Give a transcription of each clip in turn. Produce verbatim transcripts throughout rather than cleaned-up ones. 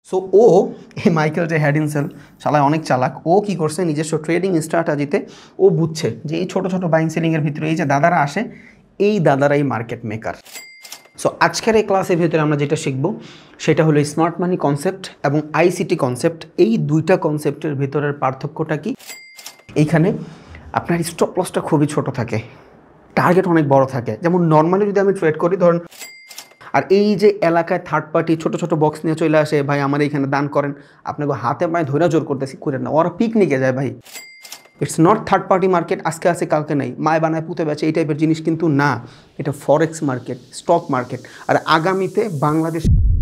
So ও এই Michael J হ্যাডিনসেল শালায় অনেক চালাক। ও কি করছে, নিজস্ব ট্রেডিং স্ট্র্যাটেজিতে ও বুঝছে যে এই ছোটো ছোটো বাইং সেলিংয়ের ভিতরে এই যে দাদারা আসে, এই দাদারাই মার্কেট মেকার। সো আজকের এই ক্লাসের ভিতরে আমরা যেটা শিখব সেটা হলো স্মার্ট মানি কনসেপ্ট এবং আইসিটি কনসেপ্ট। এই দুইটা কনসেপ্টের ভিতরের পার্থক্যটা কি। এইখানে আপনার স্টপ লসটা খুবই ছোট থাকে, টার্গেট অনেক বড় থাকে। যেমন নর্মালি যদি আমি ট্রেড করি ধরুন, আর এই যে এলাকায় থার্ড পার্টি ছোট ছোট বক্স নিয়ে চলে আসে, ভাই আমার এইখানে দান করেন, আপনাকে হাতে পায়ে ধৈর্য জোর করতেছি করেন না, ওরা পিকনিকে যায় ভাই। It's not third party market, আজকে আছে কালকে নেই, মায় বানায় পুঁতে বেচে এই টাইপের জিনিস কিন্তু না। এটা ফরেক্স মার্কেট, স্টক মার্কেট। আর আগামীতে বাংলাদেশ।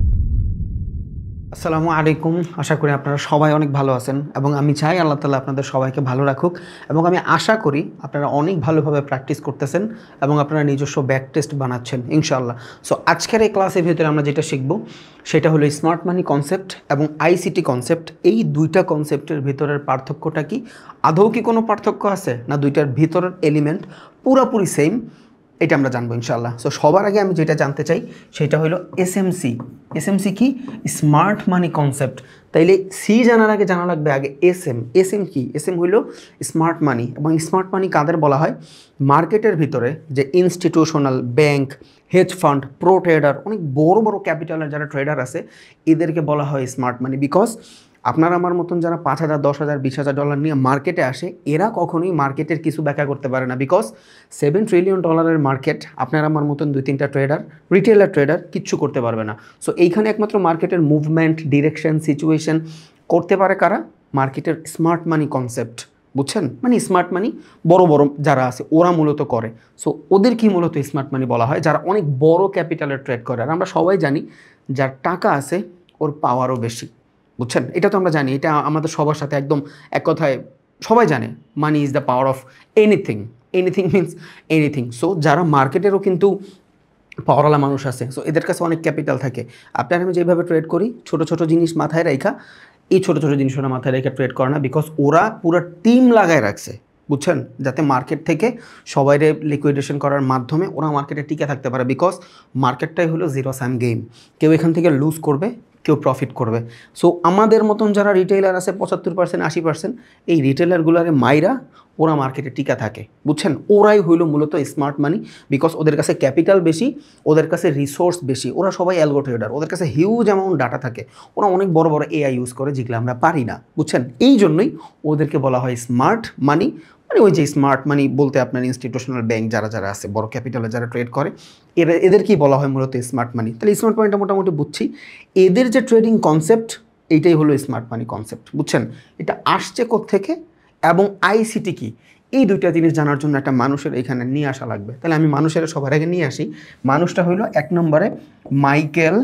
আসসালামু আলাইকুম, আশা করি আপনারা সবাই অনেক ভালো আছেন এবং আমি চাই আল্লাহ তাআলা আপনাদের সবাইকে ভালো রাখুক। এবং আমি আশা করি আপনারা অনেক ভালোভাবে প্র্যাকটিস করতেছেন এবং আপনারা নিজস্ব ব্যাক টেস্ট বানাচ্ছেন ইনশাআল্লাহ। সো আজকের এই ক্লাসের ভিতরে আমরা যেটা শিখব সেটা হলো স্মার্ট মানি কনসেপ্ট এবং আইসিটি কনসেপ্ট। এই দুইটা কনসেপ্টের ভিতরের পার্থক্যটা কি, আদৌ কি কোনো পার্থক্য আছে না দুইটার ভিতরের এলিমেন্ট পুরোপুরি সেম, এটা আমরা জানবো ইনশাআল্লাহ। সো সবার আগে আমি যেটা জানতে চাই সেটা হলো এসএমসি। এসএমসি কি? Smart money concept. তাইলে সি জানার আগে জানা লাগবে আগে এসএম। এসএম কি? এসএম হইল স্মার্ট মানি। এবং স্মার্ট মানি কাদের বলা হয়? মার্কেটের ভিতরে যে institutional bank, hedge fund, pro trader, অনেক বড় বড় ক্যাপিটালের যারা ট্রেডার আছে এদেরকে বলা হয় স্মার্ট মানি। বিকজ আপনার আমার মতন যারা পাঁচ হাজার দশ হাজার বিশ হাজার ডলার নিয়ে মার্কেটে আসে, এরা কখনোই মার্কেটের কিছু ব্যাখ্যা করতে পারে না। বিকজ সেভেন ট্রিলিয়ন ডলারের মার্কেট আপনার আমার মতন দুই তিনটা ট্রেডার, রিটেলার ট্রেডার কিচ্ছু করতে পারবে না। সো এইখানে একমাত্র মার্কেটের মুভমেন্ট, ডিরেকশন, সিচুয়েশন করতে পারে কারা? মার্কেটের স্মার্ট মানি কনসেপ্ট, বুঝছেন? মানে স্মার্ট মানি বড় বড় যারা আছে ওরা মূলত করে। সো ওদের কি মূলত স্মার্ট মানি বলা হয়? যারা অনেক বড় ক্যাপিটালের ট্রেড করে। আর আমরা সবাই জানি যার টাকা আছে ওর পাওয়ারও বেশি, বুঝছেন? এটা তো আমরা জানি, এটা আমাদের সবার সাথে একদম এক কথায় সবাই জানে, money is the power of anything. Anything means anything. So যারা মার্কেটেরও কিন্তু পাওয়ারওয়ালা মানুষ আছে, সো এদের কাছে অনেক ক্যাপিটাল থাকে। আপনার আমি যেভাবে ট্রেড করি, ছোট ছোট জিনিস মাথায় রেখা, এই ছোটো ছোটো জিনিসগুলো মাথায় রেখে ট্রেড করে না। বিকজ ওরা পুরো টিম লাগায় রাখছে, বুঝছেন, যাতে মার্কেট থেকে সবাইরে লিকুইডেশন করার মাধ্যমে ওরা মার্কেটে টিকে থাকতে পারে। বিকজ মার্কেটটাই হলো জিরো সাম গেম, কেউ এখান থেকে লুজ করবে, কেউ প্রফিট করবে। সো আমাদের মতন যারা রিটেলার আছে পঁচাত্তর পার্সেন্ট আশি পার্সেন্ট এই রিটেলারগুলারে মাইরা ওরা মার্কেটে টিকা থাকে, বুঝছেন? ওরাই হইল মূলত স্মার্ট মানি। বিকজ ওদের কাছে ক্যাপিটাল বেশি, ওদের কাছে রিসোর্স বেশি, ওরা সবাই অ্যালগো ট্রেডার, ওদের কাছে হিউজ অ্যামাউন্ট ডাটা থাকে, ওরা অনেক বড় বড় এআই ইউজ করে যেগুলো আমরা পারি না, বুঝছেন? এই জন্যই ওদেরকে বলা হয় স্মার্ট মানি। মানে ওই যে স্মার্ট মানি বলতে আপনার ইনস্টিটিউশনাল ব্যাংক যারা যারা আছে, বড় ক্যাপিটালে যারা ট্রেড করে, এরা এদেরকেই বলা হয় মূলত স্মার্ট মানি। তাহলে স্মার্ট মানিটা মোটামুটি বুঝছি। এদের যে ট্রেডিং কনসেপ্ট এইটাই হলো স্মার্ট মানি কনসেপ্ট, বুঝছেন? এটা আসছে কোত্থেকে এবং আইসিটি কি, এই দুইটা জিনিস জানার জন্য একটা মানুষের এখানে নিয়ে আসা লাগবে। তাহলে আমি মানুষের সবার আগে নিয়ে আসি। মানুষটা হইল এক নম্বরে মাইকেল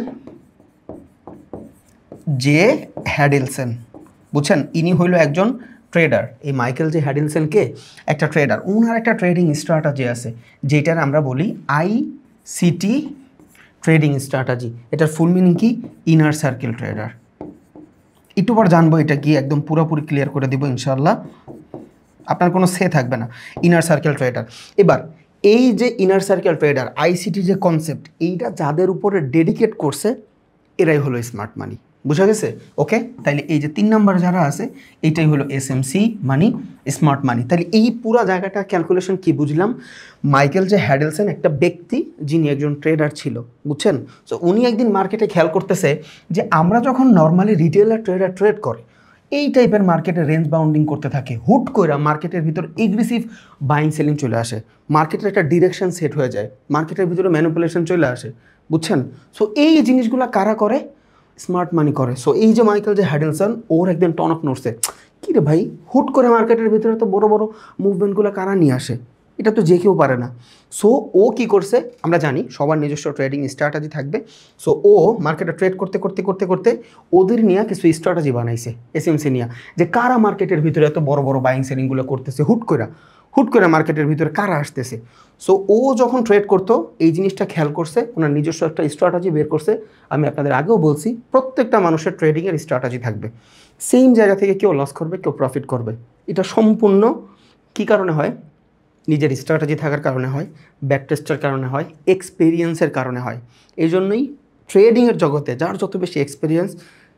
জে হ্যাডিলসন, বুঝছেন? ইনি হইল একজন ট্রেডার। এই মাইকেল জে হ্যাডিলসনকে একটা ট্রেডার, ওনার একটা ট্রেডিং স্ট্র্যাটেজি আছে যেটার আমরা বলি আইসিটি ট্রেডিং স্ট্র্যাটেজি। এটার ফুল মিনিং কি? Inner circle trader. একটু পর জানবো এটা কি, একদম পুরোপুরি ক্লিয়ার করে দিব ইনশাআল্লাহ, আপনার কোনো সে থাকবে না। Inner circle trader. এবার এই যে ইনার সার্কেল ট্রেডার, আইসিটি যে কনসেপ্ট, এইটা যাদের উপরে ডেডিকেট করছে এরাই হলো স্মার্ট মানি। বুঝা গেছে? ওকে, তাইলে এই যে তিন নাম্বার যারা আছে এইটাই হলো এসএমসি মানি, স্মার্ট মানি। তাহলে এই পুরো জায়গাটা ক্যালকুলেশন কি বুঝলাম? মাইকেল জে হ্যাডিলসন একটা ব্যক্তি যিনি একজন ট্রেডার ছিল, বুঝছেন? সো উনি একদিন মার্কেটে খেয়াল করতেছে যে আমরা যখন নর্মালি রিটেলার ট্রেডার ট্রেড করে এই টাইপের মার্কেটে রেঞ্জ বাউন্ডিং করতে থাকে, হুট করে মার্কেটের ভিতর এগ্রেসিভ বাইং সেলিং চলে আসে, মার্কেটের একটা ডিরেকশন সেট হয়ে যায়, মার্কেটের ভিতরে ম্যানিপুলেশন চলে আসে, বুঝছেন? সো এই জিনিসগুলো কারা করে? স্মার্ট মানি করে। সো এই যে মাইকেল জে হ্যাডিলসন, ওর একদিন টনক নড়ছে, কী রে ভাই, হুট করে মার্কেটের ভিতরে তো বড় বড় মুভমেন্টগুলো কারা নিয়ে আসে? এটা তো যে কেউ পারে না। সো ও কি করছে, আমরা জানি সবার নিজস্ব ট্রেডিং স্ট্র্যাটেজি থাকবে। সো ও মার্কেটে ট্রেড করতে করতে করতে করতে ওদের নিয়ে কিছু স্ট্র্যাটেজি বানাইছে এসএমসি নিয়ে, যে কারা মার্কেটের ভিতরে এত বড় বড় বাইং সেলিংগুলো করতেছে, হুট করে হুট করে মার্কেটের ভিতরে কারা আসতেছে। সো ও যখন ট্রেড করতো এই জিনিসটা খেয়াল করছে, ওনার নিজস্ব একটা স্ট্র্যাটেজি বের করছে। আমি আপনাদের আগেও বলছি প্রত্যেকটা মানুষের ট্রেডিংয়ের স্ট্র্যাটেজি থাকবে, সেম জায়গা থেকে কেউ লস করবে, কেউ প্রফিট করবে। এটা সম্পূর্ণ কী কারণে হয়? নিজের স্ট্র্যাটেজি থাকার কারণে হয়, ব্যাক টেস্টের কারণে হয়, এক্সপিরিয়েন্সের কারণে হয়। এই জন্যই ট্রেডিংয়ের জগতে যার যত বেশি এক্সপিরিয়েন্স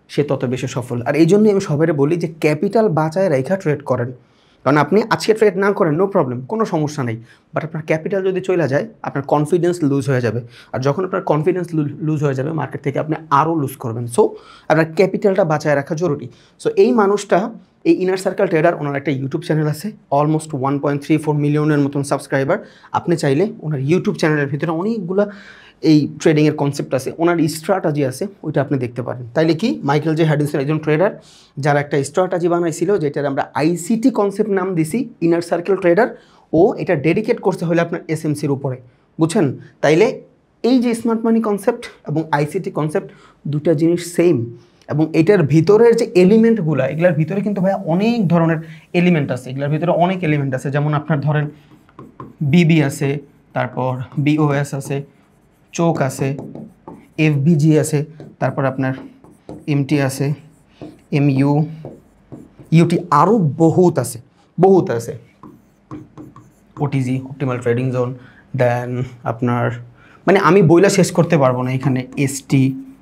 সে তত বেশি সফল। আর এই জন্যই আমি সবাই বলি যে ক্যাপিটাল বাঁচায় রেখা ট্রেড করেন। কারণ আপনি আজকে ট্রেড না করেন নো প্রবলেম, কোনো সমস্যা নেই, বাট আপনার ক্যাপিটাল যদি চলে যায় আপনার কনফিডেন্স লুজ হয়ে যাবে। আর যখন আপনার কনফিডেন্স লুজ হয়ে যাবে মার্কেট থেকে আপনি আরও লুজ করবেন। সো আপনার ক্যাপিটালটা বাঁচায় রাখা জরুরি। সো এই মানুষটা, এই ইনার সার্কেল ট্রেডার, ওনার একটা ইউটিউব চ্যানেল আছে, almost one point three four মিলিয়নের মতন সাবস্ক্রাইবার। আপনি চাইলে ওনার ইউটিউব চ্যানেলের ভিতরে অনেকগুলো এই ট্রেডিংয়ের কনসেপ্ট আছে, ওনার স্ট্র্যাটাজি আছে, ওইটা আপনি দেখতে পারেন। তাইলে কি মাইকেল জে হ্যাডিনসন একজন ট্রেডার যারা একটা স্ট্র্যাটাজি বানাইছিল যেটার আমরা আইসিটি কনসেপ্ট নাম দিছি ইনার সার্কেল ট্রেডার, ও এটা ডেডিকেট করতে হলে আপনার এসএমসির উপরে, বুঝছেন? তাইলে এই যে স্মার্ট মানি কনসেপ্ট এবং আইসিটি কনসেপ্ট দুটা জিনিস সেম, এবং এটার ভিতরের যে এলিমেন্টগুলো, এগুলোর ভিতরে কিন্তু ভাই অনেক ধরনের এলিমেন্ট আছে, এগুলোর ভিতরে অনেক এলিমেন্ট আছে। যেমন আপনার ধরেন বিবি আছে, তারপর বিওএস আছে, চোক আছে, এফবিজি আছে, তারপর আপনার এমটি আছে, এমইউ, ইউটি, আরও বহুত আছে, বহুত আছে, OTG, optimal trading zone, then আপনার মানে আমি বইলা শেষ করতে পারবো না, এখানে এসটি,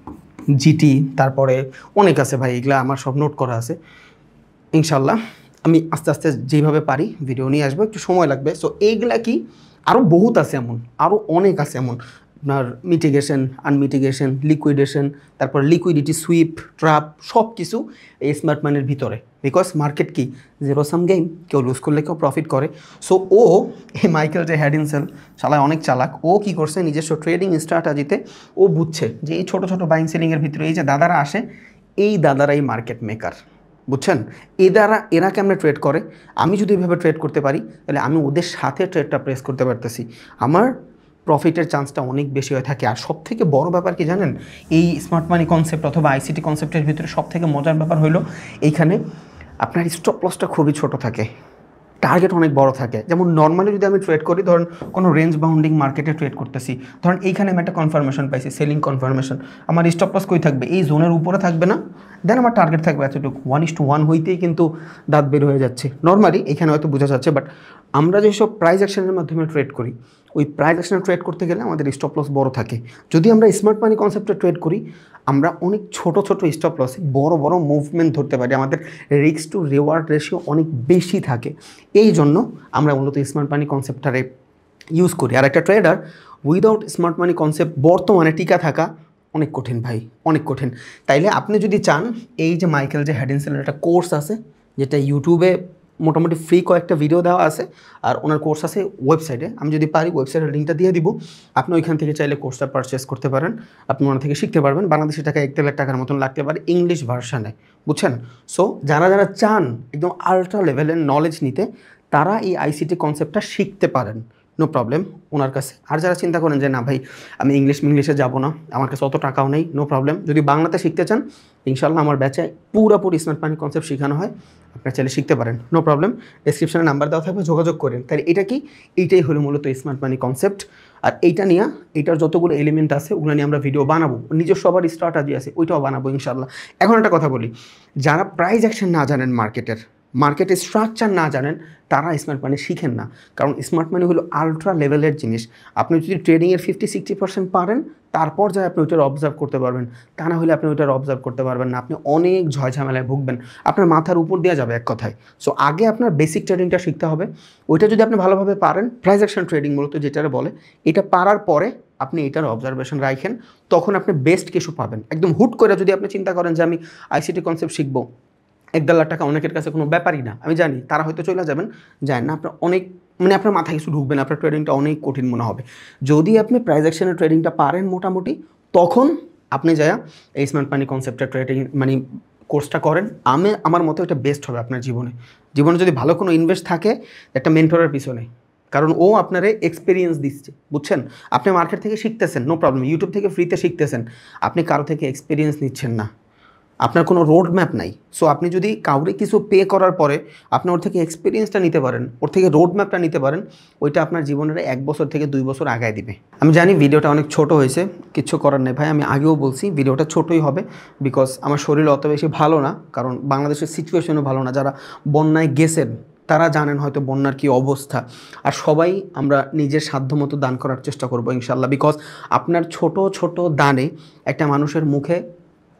জিটি, তারপরে অনেক আছে ভাই, এগুলা আমার সব নোট করা আছে। ইনশাল্লাহ আমি আস্তে আস্তে যেভাবে পারি ভিডিও নিয়ে আসবো, একটু সময় লাগবে। সো এইগুলা কি আরও বহুত আছে এমন, আরও অনেক আছে এমন, আপনার মিটিগেশন, আনমিটিগেশন, লিকুইডেশন, তারপর লিকুইডিটি সুইপ, ট্র্যাপ, সব কিছু এই স্মার্ট মানির ভিতরে। বিকজ মার্কেট কি জিরো সাম গেম, কেউ লুজ করলে কেউ প্রফিট করে। সো ও এই মাইকেল জে হ্যাডিনসন শালায় অনেক চালাক, ও কি করছে নিজস্ব ট্রেডিং স্ট্র্যাটাজিতে ও বুঝছে যে এই ছোটো ছোটো বাইং সেলিংয়ের ভিতরে এই যে দাদারা আসে, এই দাদারাই মার্কেট মেকার, বুঝছেন? এ দ্বারা এরা কেমনে ট্রেড করে, আমি যদি এভাবে ট্রেড করতে পারি তাহলে আমি ওদের সাথে ট্রেডটা প্রেস করতে পারতেছি, আমার প্রফিটের চান্সটা অনেক বেশি হয়ে থাকে। আর সব থেকে বড় ব্যাপার কি জানেন, এই স্মার্ট মানি কনসেপ্ট অথবা আইসিটি কনসেপ্টের ভিতরে সব থেকে মজার ব্যাপার হলো এইখানে আপনার স্টপ লসটা খুবই ছোট থাকে, টার্গেট অনেক বড় থাকে। যেমন নর্মালি যদি আমি ট্রেড করি, ধরুন কোনো রেঞ্জ বাউন্ডিং মার্কেটে ট্রেড করতেছি, ধরুন এইখানে আমি একটা কনফার্মেশন পাইছি, সেলিং কনফার্মেশন, আমার স্টপ লস কই থাকবে, এই জোনের উপরে থাকবে না, দেন আমার টার্গেট থাকবে এতটুকু, ওয়ান ইস টু ওয়ান হইতেই কিন্তু দাঁত বের হয়ে যাচ্ছে নর্মালি, এখানে হয়তো বোঝা যাচ্ছে। বাট আমরা যেসব প্রাইস অ্যাকশনের মাধ্যমে ট্রেড করি, ওই প্রাইস অ্যাকশনে ট্রেড করতে গেলে আমাদের স্টপ লস বড় থাকে। যদি আমরা স্মার্ট মানি কনসেপ্টে ট্রেড করি, আমরা অনেক ছোট ছোট স্টপ লসে বড় বড় মুভমেন্ট ধরতে পারি, আমাদের রিস্ক টু রিওয়ার্ড রেশিও অনেক বেশি থাকে। এই জন্য আমরা মূলত স্মার্ট মানি কনসেপ্টটারে ইউজ করি। আর একটা trader without smart money concept বর্তমানে টিকা থাকা অনেক কঠিন ভাই, অনেক কঠিন। তাইলে আপনি যদি চান, এই যে মাইকেল জে হ্যাডিনসনের একটা কোর্স আছে যেটা ইউটিউবে মোটামুটি ফ্রি কয়েকটা ভিডিও দেওয়া আছে, আর ওনার কোর্স আছে ওয়েবসাইটে, আমি যদি পারি ওয়েবসাইটের লিঙ্কটা দিয়ে দিব, আপনি ওইখান থেকে চাইলে কোর্সটা পারচেস করতে পারেন, আপনি ওনার থেকে শিখতে পারবেন। বাংলাদেশি টাকা এক দেড় লাখ টাকার মতন লাগতে পারে ইংলিশ ভার্সানে, বুঝছেন? সো যারা যারা চান একদম আল্ট্রা লেভেলের নলেজ নিতে, তারা এই আইসিটি কনসেপ্টটা শিখতে পারেন, নো প্রবলেম ওনার কাছে। আর যারা চিন্তা করেন যে না ভাই আমি ইংলিশ ইংলিশে যাবো না, আমার কাছে অত টাকাও নেই, নো প্রবলেম, যদি বাংলাতে শিখতে চান ইনশাল্লাহ আমার ব্যাচে পুরোপুরি স্মার্ট মানি কনসেপ্ট শেখানো হয়, আপনারা চাইলে শিখতে পারেন, নো প্রবলেম। ডেসক্রিপশনে নাম্বার দেওয়া থাকবে, যোগাযোগ করেন। তাই এটা কি, এইটাই হলো মূলত স্মার্ট মানি কনসেপ্ট। আর এইটা নিয়ে, এইটার যতগুলো এলিমেন্ট আছে ওগুলো নিয়ে আমরা ভিডিও বানাবো, নিজস্ব আবার স্ট্র্যাটাজি আছে ওইটাও বানাবো ইনশাল্লাহ। এখন একটা কথা বলি, যারা প্রাইস অ্যাকশন না জানেন, মার্কেটের মার্কেটের স্ট্রাকচার না জানেন, তারা স্মার্ট মানি শিখেন না। কারণ স্মার্ট মানি হলো আলট্রা লেভেলের জিনিস। আপনি যদি ট্রেডিংয়ের ফিফটি সিক্সটি পার্সেন্ট পারেন, তারপর যা আপনি ওইটার অবজার্ভ করতে পারবেন, তা না হলে আপনি ওইটার অবজার্ভ করতে পারবেন না, আপনি অনেক ঝয় ঝামেলায় ভুগবেন, আপনার মাথার উপর দেওয়া যাবে এক কথায়। সো আগে আপনার বেসিক ট্রেডিংটা শিখতে হবে, ওইটা যদি আপনি ভালোভাবে পারেন, প্রাইস অ্যাকশন ট্রেডিং মূলত যেটারে বলে, এটা পারার পরে আপনি এটার অবজারভেশন রাখেন, তখন আপনি বেস্ট কিছু পাবেন। একদম হুট করে যদি আপনি চিন্তা করেন যে আমি আইসিটি কনসেপ্ট শিখবো, এক দেড় লাখ টাকা অনেকের কাছে কোনো ব্যাপারই না, আমি জানি, তারা হয়তো চলে যাবেন, যায় না, আপনার অনেক মানে আপনার মাথায় কিছু ঢুকবে না, আপনার ট্রেডিংটা অনেক কঠিন মনে হবে। যদি আপনি প্রাইস অ্যাকশনের ট্রেডিংটা পারেন মোটামুটি, তখন আপনি যায় এই স্মার্ট মানি কনসেপ্টের ট্রেডিং মানে কোর্সটা করেন। আমি আমার মতো এটা বেস্ট হবে আপনার জীবনে। জীবনে যদি ভালো কোনো ইনভেস্ট থাকে একটা মেন্টরের পিছনে, কারণ ও আপনারে এক্সপিরিয়েন্স দিচ্ছে, বুঝছেন? আপনি মার্কেট থেকে শিখতেছেন, নো প্রবলেম, ইউটিউব থেকে ফ্রিতে শিখতেছেন, আপনি কারো থেকে এক্সপিরিয়েন্স নিচ্ছেন না, আপনার কোনো রোড ম্যাপ নাই। সো আপনি যদি কাউরে কিছু পে করার পরে আপনি ওর থেকে এক্সপিরিয়েন্সটা নিতে পারেন, ওর থেকে রোড ম্যাপটা নিতে পারেন, ওইটা আপনার জীবনের এক বছর থেকে দুই বছর আগায় দিবে। আমি জানি ভিডিওটা অনেক ছোট হয়েছে, কিছু করার নেই ভাই, আমি আগেও বলছি ভিডিওটা ছোটোই হবে, বিকজ আমার শরীর অত বেশি ভালো না, কারণ বাংলাদেশের সিচুয়েশনও ভালো না। যারা বন্যায় গেছেন তারা জানেন হয়তো বন্যার কী অবস্থা। আর সবাই আমরা নিজের সাধ্যমতো দান করার চেষ্টা করবো ইনশাল্লাহ, বিকজ আপনার ছোট ছোট দানে একটা মানুষের মুখে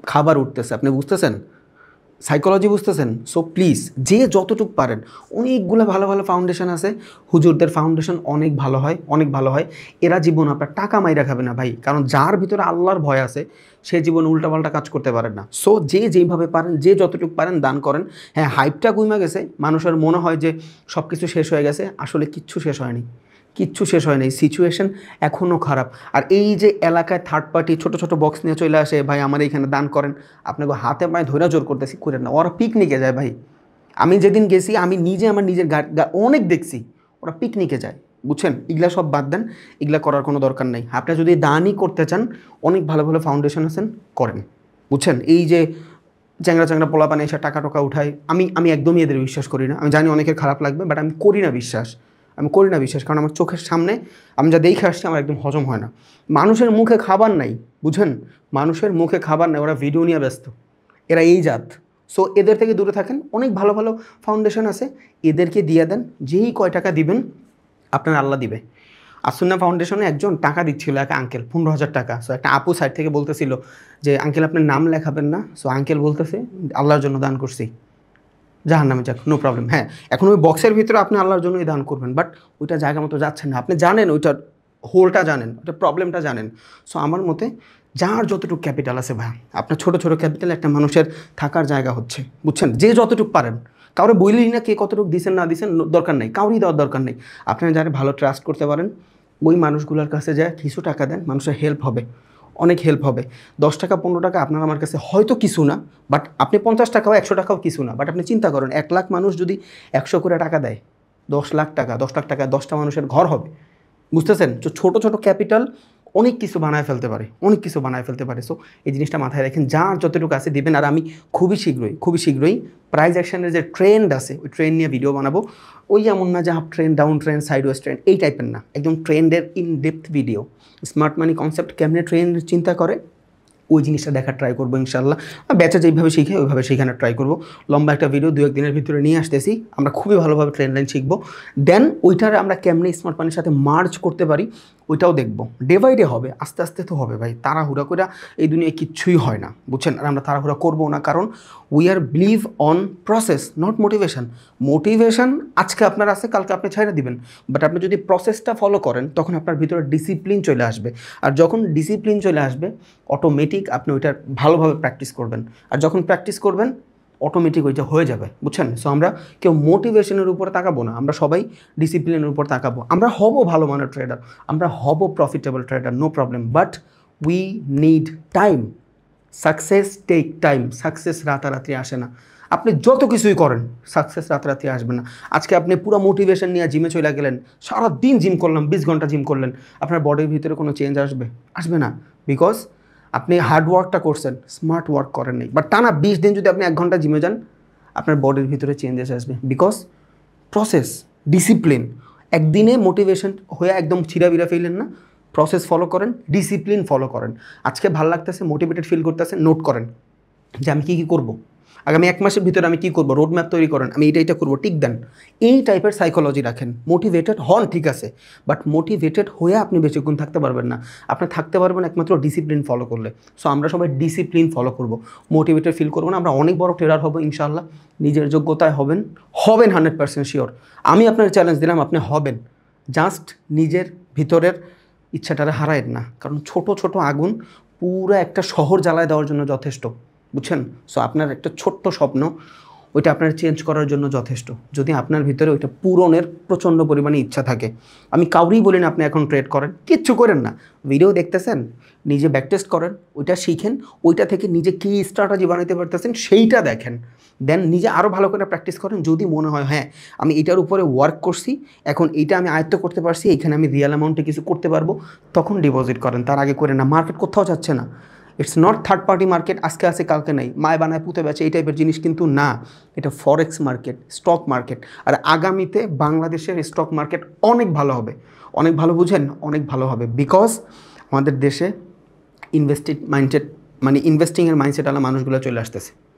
খাবার উঠতেছে, আপনি বুঝতেছেন? সাইকোলজি বুঝতেছেন? সো প্লিজ যে যতটুক পারেন, অনেকগুলো ভালো ভালো ফাউন্ডেশন আছে, হুজুরদের ফাউন্ডেশন অনেক ভালো হয়, অনেক ভালো হয়। এরা জীবন আপনার টাকা মাইরা খাবে না ভাই, কারণ যার ভিতরে আল্লাহর ভয় আছে সে জীবন উল্টাপাল্টা কাজ করতে পারেন না। সো যে যেইভাবে পারেন, যে যতটুকু পারেন দান করেন। হ্যাঁ, হাইপটা কমে গেছে, মানুষের মনে হয় যে সব কিছু শেষ হয়ে গেছে, আসলে কিচ্ছু শেষ হয়নি, কিচ্ছু শেষ হয় নাই, সিচুয়েশন এখনও খারাপ। আর এই যে এলাকায় থার্ড পার্টি ছোটো ছোটো বক্স নিয়ে চলে আসে, ভাই আমার এইখানে দান করেন, আপনাকে হাতে পায়ে ধৈর্য জোর করতেছি, করেন না। ওরা পিকনিকে যায় ভাই, আমি যেদিন গেছি আমি নিজে আমার নিজের গা অনেক দেখছি, ওরা পিকনিকে যায়, বুঝছেন? এগুলা সব বাদ দেন, এগুলা করার কোনো দরকার নেই। আপনি যদি দানই করতে চান, অনেক ভালো ভালো ফাউন্ডেশন আছেন, করেন, বুঝছেন? এই যে চ্যাংরা চ্যাংরা পোলাপানে এসে টাকা টাকা উঠায়, আমি আমি একদমই এদের বিশ্বাস করি না। আমি জানি অনেকের খারাপ লাগবে, বাট আমি করি না বিশ্বাস, আমি করি না বিশ্বাস, কারণ আমার চোখের সামনে আমি যা দেখে আসছি আমার একদম হজম হয় না। মানুষের মুখে খাবার নাই, বুঝেন? মানুষের মুখে খাবার নাই, ওরা ভিডিও নিয়ে ব্যস্ত, এরা এই জাত। সো এদের থেকে দূরে থাকেন। অনেক ভালো ভালো ফাউন্ডেশন আছে, এদেরকে দিয়ে দেন, যেই কয় টাকা দিবেন আপনার আল্লাহ দিবে। আসুন্না ফাউন্ডেশনে একজন টাকা দিচ্ছিল, এক আঙ্কেল, পনেরো হাজার টাকা। সো একটা আপু সাইড থেকে বলতেছিল যে আঙ্কেল আপনার নাম লেখাবেন না? সো আঙ্কেল বলতেছে আল্লাহর জন্য দান করছি, জাহান নামে যাক, নো প্রবলেম। হ্যাঁ, এখন ওই বক্সের ভিতরে আপনি আল্লাহর জন্যই দান করবেন, বাট ওইটা জায়গা মতো যাচ্ছেন না, আপনি জানেন ওইটার হোলটা জানেন, ওইটার প্রবলেমটা জানেন। সো আমার মতে যার যতটুকু ক্যাপিটাল আছে ভাই, আপনার ছোটো ছোটো ক্যাপিটাল একটা মানুষের থাকার জায়গা হচ্ছে, বুঝছেন? যে যতটুকু পারেন, কাউরে বইলেই না কে কতটুকু দিচ্ছেন না দিচ্ছেন দরকার নেই, কাউরই দেওয়ার দরকার নেই। আপনারা যারা ভালো ট্রাস্ট করতে পারেন ওই মানুষগুলোর কাছে যায় কিছু টাকা দেন, মানুষের হেল্প হবে, অনেক হেল্প হবে। দশ টাকা পনেরো টাকা আপনার আমার কাছে হয়তো কিছু না, বাট আপনি পঞ্চাশ টাকাও একশো টাকাও কিছু না, বাট আপনি চিন্তা করেন এক লাখ মানুষ যদি একশো করে টাকা দেয়, দশ লাখ টাকা, দশ লাখ টাকা দশটা মানুষের ঘর হবে, বুঝতেছেন? তো ছোটো ছোটো ক্যাপিটাল অনেক কিছু বানায় ফেলতে পারে, অনেক কিছু বানায় ফেলতে পারে। সো এই জিনিসটা মাথায় রাখেন, যার যতটুকু আছে দিবেন। আর আমি খুবই শীঘ্রই খুবই শীঘ্রই প্রাইজ অ্যাকশনের যে ট্রেন্ড আছে ওই ট্রেন্ড নিয়ে ভিডিও বানাবো। ওই এমন না যে up trend, down trend, sideways trend, এই টাইপের না, একদম ট্রেন্ডের in depth video. Smart money concept কেমনে ট্রেন্ড চিন্তা করে ওই জিনিসটা দেখার ট্রাই করবো ইনশাল্লাহ। ব্যাচে যেইভাবে শিখে ওইভাবে শেখানোর ট্রাই করবো। লম্বা একটা ভিডিও দু একদিনের ভিতরে নিয়ে আসতেছি, আমরা খুবই ভালোভাবে ট্রেন্ড লাইন শিখবো। দেন ওইটার আমরা কেমনে স্মার্ট মানির সাথে মার্জ করতে পারি ওইটাও দেখবো। ডে বাই ডে হবে, আস্তে আস্তে তো হবে ভাই, তাড়াহুড়া করে এই দুনিয়ায় কিচ্ছুই হয় না, বুঝছেন? আর আমরা তাড়াহুড়া করবো না, কারণ we are believe on process, not motivation. Motivation আজকে আপনার আছে, কালকে আপনি ছাইড়া দিবেন, বাট আপনি যদি প্রসেসটা ফলো করেন তখন আপনার ভিতরে ডিসিপ্লিন চলে আসবে। আর যখন ডিসিপ্লিন চলে আসবে অটোমেটিক আপনি ওইটা ভালোভাবে প্র্যাকটিস করবেন, আর যখন প্র্যাকটিস করবেন অটোমেটিক ওইটা হয়ে যাবে, বুঝছেন? সো আমরা কেউ মোটিভেশনের উপরে তাকাবো না, আমরা সবাই ডিসিপ্লিনের উপর তাকাবো। আমরা হব ভালো মানের ট্রেডার, আমরা হব profitable trader, no problem, but we need time. Success take time, success রাতারাতি আসে না। আপনি যত কিছুই করেন সাকসেস রাতারাতি আসবে না। আজকে আপনি পুরো মোটিভেশন নিয়ে জিমে চলে গেলেন, সারাদিন জিম করলাম, বিশ ঘন্টা জিম করলেন, আপনার বডির ভিতরে কোনো চেঞ্জ আসবে? আসবে না, বিকজ আপনি হার্ড ওয়ার্কটা করছেন, স্মার্ট ওয়ার্ক করেন নাই। বাট টানা বিশ দিন যদি আপনি এক ঘন্টা জিমে যান, আপনার বডির ভিতরে চেঞ্জেস আসবে, বিকজ প্রসেস, ডিসিপ্লিন। একদিনে মোটিভেশন হয়ে একদম ছিঁড়াবিড়া ফেলেন না, প্রসেস ফলো করেন, ডিসিপ্লিন ফলো করেন। আজকে ভালো লাগতেছে, মোটিভেটেড ফিল করতেছে, নোট করেন যে আমি কী কী করবো, আগামী এক মাসের ভিতরে আমি কী করবো, রোড ম্যাপ তৈরি করেন, আমি এইটা এটা করবো, টিক দেন। এই টাইপের সাইকোলজি রাখেন। মোটিভেটেড হন ঠিক আছে, বাট মোটিভেটেড হয়ে আপনি বেশিক্ষণ থাকতে পারবেন না। আপনি থাকতে পারবেন একমাত্র ডিসিপ্লিন ফলো করলে। সো আমরা সবাই ডিসিপ্লিন ফলো করবো, মোটিভেটেড ফিল করবো না। আমরা অনেক বড় ট্রেডার হবো ইনশাআল্লাহ, নিজের যোগ্যতায় হবেন, হবেন হান্ড্রেড পার্সেন্ট শিওর। আমি আপনার চ্যালেঞ্জ দিলাম, আপনি হবেন। জাস্ট নিজের ভিতরের ইচ্ছাটারে হারায়েন না, কারণ ছোট ছোট আগুন পুরো একটা শহর জ্বালায় দেওয়ার জন্য যথেষ্ট, বুঝছেন? সো আপনার একটা ছোট্ট স্বপ্ন ওইটা আপনার চেঞ্জ করার জন্য যথেষ্ট, যদি আপনার ভিতরে ওইটা পূরণের প্রচণ্ড পরিমাণে ইচ্ছা থাকে। আমি কাউরেই বলি না আপনি এখন ট্রেড করেন, কিচ্ছু করেন না, ভিডিও দেখতেছেন, নিজে ব্যাক টেস্ট করেন, ওইটা শিখেন, ওইটা থেকে নিজে কী স্ট্র্যাটেজি বানাতে পারতেছেন সেইটা দেখেন, দেন নিজে আরও ভালো করে প্র্যাকটিস করেন। যদি মনে হয় হ্যাঁ আমি এটার উপরে ওয়ার্ক করছি, এখন এইটা আমি আয়ত্ত করতে পারছি, এখানে আমি রিয়েল অ্যামাউন্টে কিছু করতে পারবো, তখন ডিপোজিট করেন, তার আগে করেন না। মার্কেট কোথাও যাচ্ছে না, it's not third party market, আজকে আছে কালকে নাই, মায় বানায় পুঁতে বেচে এই টাইপের জিনিস কিন্তু না। এটা ফরেক্স মার্কেট, স্টক মার্কেট। আর আগামীতে বাংলাদেশের স্টক মার্কেট অনেক ভালো হবে, অনেক ভালো, বুঝেন, অনেক ভালো হবে, বিকজ আমাদের দেশে ইনভেস্টেড মাইন্ডসেট, মানে ইনভেস্টিংয়ের মাইন্ডসেট আলা মানুষগুলো চলে আসতেছে,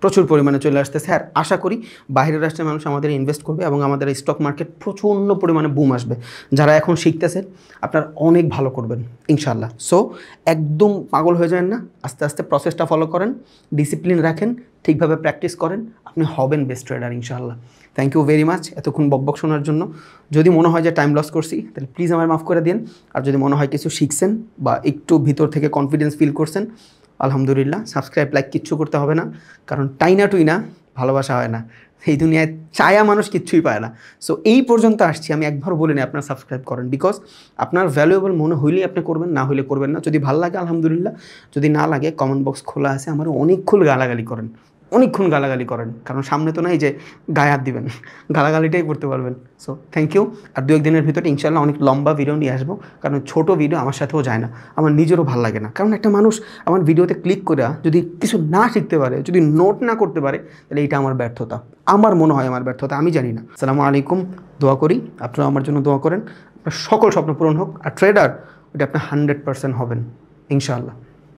প্রচুর পরিমাণে চলে আসতেছে। আর আশা করি বাইরের রাষ্ট্রের মানুষ আমাদের ইনভেস্ট করবে এবং আমাদের স্টক মার্কেট প্রচণ্ড পরিমাণে বুম আসবে। যারা এখন শিখতেছেন আপনারা অনেক ভালো করবেন ইনশাআল্লাহ। সো একদম পাগল হয়ে যাবেন না, আস্তে আস্তে প্রসেসটা ফলো করেন, ডিসিপ্লিন রাখেন, ঠিকভাবে প্র্যাকটিস করেন, আপনি হবেন বেস্ট ট্রেডার ইনশাআল্লাহ। থ্যাংক ইউ ভেরি মাচ এতক্ষণ বকবক শোনার জন্য। যদি মনে হয় যে টাইম লস করছি তাহলে প্লিজ আমার মাফ করে দিন। আর যদি মনে হয় কিছু শিখছেন বা একটু ভিতর থেকে কনফিডেন্স ফিল করছেন, আলহামদুলিল্লাহ। সাবস্ক্রাইব লাইক কিচ্ছু করতে হবে না, কারণ টাইনা টুই না ভালোবাসা হয় না। এই দুনিয়ায় চায়া মানুষ কিচ্ছুই পায় না। সো এই পর্যন্ত আসছি, আমি একবার বলিনি আপনারা সাবস্ক্রাইব করেন, বিকজ আপনার ভ্যালুয়েবল মনে হইলেই আপনি করবেন, না হইলে করবেন না। যদি ভালো লাগে আলহামদুলিল্লাহ, যদি না লাগে কমেন্ট বক্স খোলা আছে, আমার অনেকক্ষণ গালাগালি করেন, অনেকক্ষণ গালাগালি করেন, কারণ সামনে তো নাই যে গায়ে হাত দিবেন, গালাগালিটাই করতে পারবেন। So thank you. আর দু একদিনের ভিতরে ইনশাআল্লাহ অনেক লম্বা ভিডিও নিয়ে আসবো, কারণ ছোটো ভিডিও আমার সাথেও যায় না, আমার নিজেরও ভালো লাগে না। কারণ একটা মানুষ আমার ভিডিওতে ক্লিক করে যদি কিছু না শিখতে পারে, যদি নোট না করতে পারে, তাহলে এইটা আমার ব্যর্থতা, আমার মনে হয় আমার ব্যর্থতা, আমি জানি না। আসসালামু আলাইকুম। দোয়া করি আপনারা আমার জন্য দোয়া করেন, আপনার সকল স্বপ্ন পূরণ হোক। আর ট্রেডার ওটা আপনি হান্ড্রেড পার্সেন্ট হবেন ইনশাআল্লাহ।